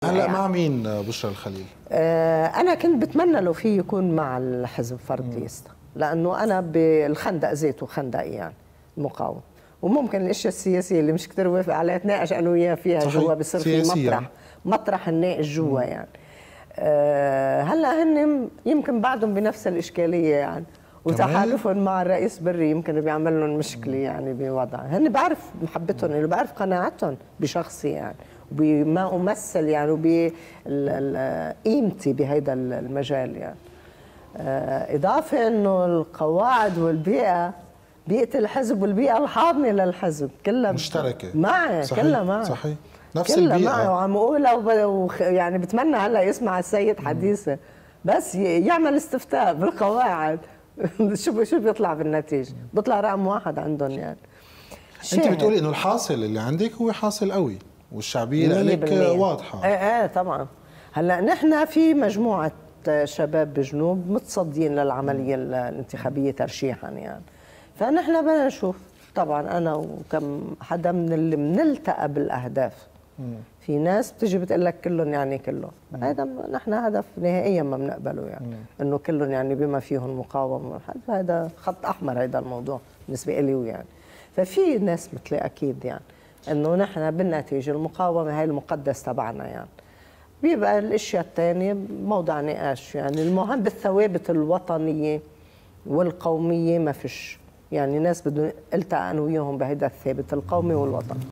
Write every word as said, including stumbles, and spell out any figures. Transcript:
هلا يعني. مع مين بشرى الخليل؟ آه انا كنت بتمنى لو في يكون مع الحزب فرد ليست، لانه انا بالخندق ذاته خندق يعني المقاوم، وممكن الاشياء السياسيه اللي مش كثير وافق عليها تناقش انا وياه فيها جوا، بصير في مطرح مطرح نناقش جوا يعني. أه هلا هن يمكن بعدهم بنفس الاشكاليه يعني، وتحالفهم مع الرئيس بري يمكن بيعمل لهم مشكله يعني بوضع. هن بعرف محبتهم، اللي بعرف قناعتهم بشخصي يعني، وبما امثل يعني، وبقيمتي بهذا المجال يعني. أه اضافه انه القواعد والبيئه، بيئه الحزب والبيئه الحاضنه للحزب كلها مشتركه معي، كلها معي صحيح نفس البيئه معي. وعم اقولها وب... يعني بتمنى هلا يسمع السيد حديثه بس يعمل استفتاء بالقواعد شو شو بيطلع بالنتيجه؟ بيطلع رقم واحد عندهم يعني. انت بتقولي انه الحاصل اللي عندك هو حاصل قوي والشعبيه لك واضحه. ايه ايه طبعا. هلا نحن في مجموعه شباب بجنوب متصدين للعمليه الانتخابيه ترشيحا يعني، فنحن بدنا نشوف. طبعا انا وكم حدا من اللي بنلتقى بالاهداف، في ناس بتيجي بتقول لك كلهم يعني كلهم، هذا نحن هدف نهائيا ما بنقبله يعني، مم. انه كلهم يعني بما فيهم مقاومه، هذا خط احمر هذا الموضوع بالنسبه لي يعني. ففي ناس مثلي اكيد يعني انه نحن بالنتيجه المقاومه هي المقدس تبعنا يعني. بيبقى الاشياء الثانيه موضع نقاش يعني، المهم بالثوابت الوطنيه والقوميه ما فيش يعني، ناس بدهم التقى انا وياهم بهذا الثابت القومي والوطني.